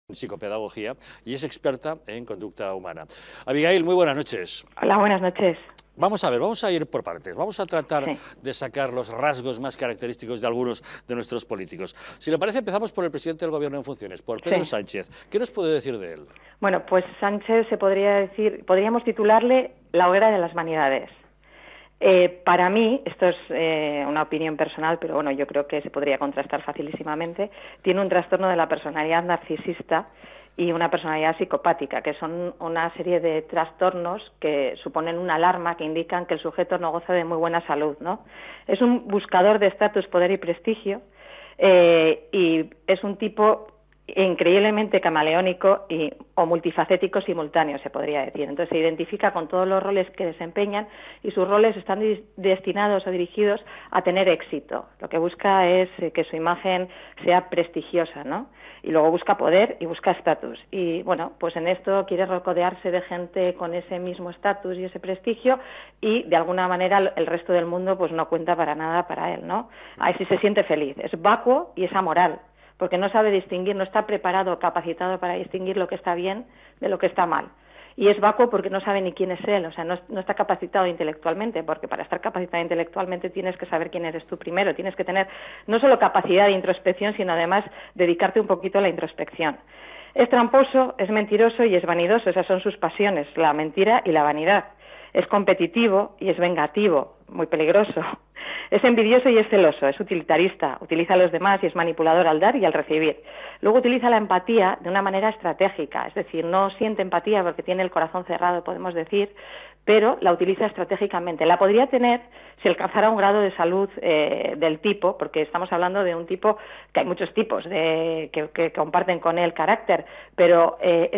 psicopedagogía y es experta en conducta humana. Abigail, muy buenas noches. Hola, buenas noches. Vamos a ver, vamos a ir por partes. Vamos a tratar Sí. de sacar los rasgos más característicos de algunos de nuestros políticos. Si le parece, empezamos por el presidente del Gobierno en funciones, por Pedro Sánchez. ¿Qué nos puede decir de él? Bueno, pues Sánchez se podría decir, podríamos titularle la hoguera de las vanidades. Para mí, esto es una opinión personal, pero bueno, yo creo que se podría contrastar facilísimamente, tiene un trastorno de la personalidad narcisista y una personalidad psicopática, que son una serie de trastornos que suponen una alarma, que indican que el sujeto no goza de muy buena salud, ¿no? Es un buscador de estatus, poder y prestigio, y es un tipo increíblemente camaleónico o multifacético simultáneo, se podría decir. Entonces se identifica con todos los roles que desempeñan y sus roles están destinados o dirigidos a tener éxito. Lo que busca es que su imagen sea prestigiosa, ¿no? Y luego busca poder y busca estatus. Y bueno, pues en esto quiere rodearse de gente con ese mismo estatus y ese prestigio y de alguna manera el resto del mundo pues no cuenta para nada para él, ¿no? Ahí sí se siente feliz. Es vacuo y es amoral, porque no sabe distinguir, no está preparado, capacitado para distinguir lo que está bien de lo que está mal. Y es vacuo porque no sabe ni quién es él, o sea, no está capacitado intelectualmente, porque para estar capacitado intelectualmente tienes que saber quién eres tú primero, tienes que tener no solo capacidad de introspección, sino además dedicarte un poquito a la introspección. Es tramposo, es mentiroso y es vanidoso, esas son sus pasiones, la mentira y la vanidad. Es competitivo y es vengativo, muy peligroso. Es envidioso y es celoso, es utilitarista, utiliza a los demás y es manipulador al dar y al recibir. Luego utiliza la empatía de una manera estratégica, es decir, no siente empatía porque tiene el corazón cerrado, podemos decir, pero la utiliza estratégicamente. La podría tener si alcanzara un grado de salud del tipo, porque estamos hablando de un tipo, que hay muchos tipos que comparten con él carácter, pero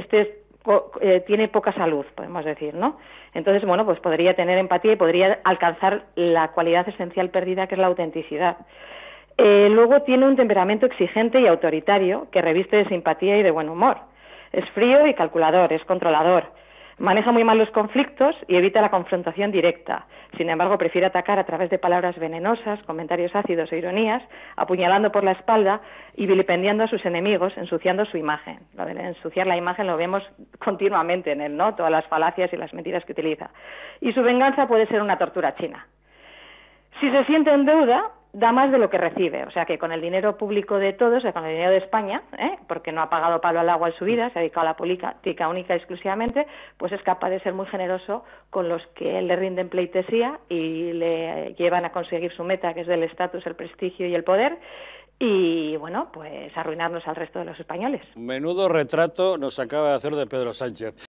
tiene poca salud, podemos decir, ¿no? Entonces, bueno, pues podría tener empatía y podría alcanzar la cualidad esencial perdida, que es la autenticidad. Luego tiene un temperamento exigente y autoritario que reviste de simpatía y de buen humor. Es frío y calculador, es controlador. Maneja muy mal los conflictos y evita la confrontación directa. Sin embargo, prefiere atacar a través de palabras venenosas, comentarios ácidos o ironías, apuñalando por la espalda y vilipendiando a sus enemigos, ensuciando su imagen. Lo de ensuciar la imagen lo vemos continuamente en él, ¿no? Todas las falacias y las mentiras que utiliza. Y su venganza puede ser una tortura china. Si se siente en deuda, da más de lo que recibe, o sea que con el dinero público de todos, o sea, con el dinero de España, porque no ha pagado palo al agua en su vida, se ha dedicado a la política única y exclusivamente, pues es capaz de ser muy generoso con los que le rinden pleitesía y le llevan a conseguir su meta, que es del estatus, el prestigio y el poder, y bueno, pues arruinarnos al resto de los españoles. Menudo retrato nos acaba de hacer de Pedro Sánchez.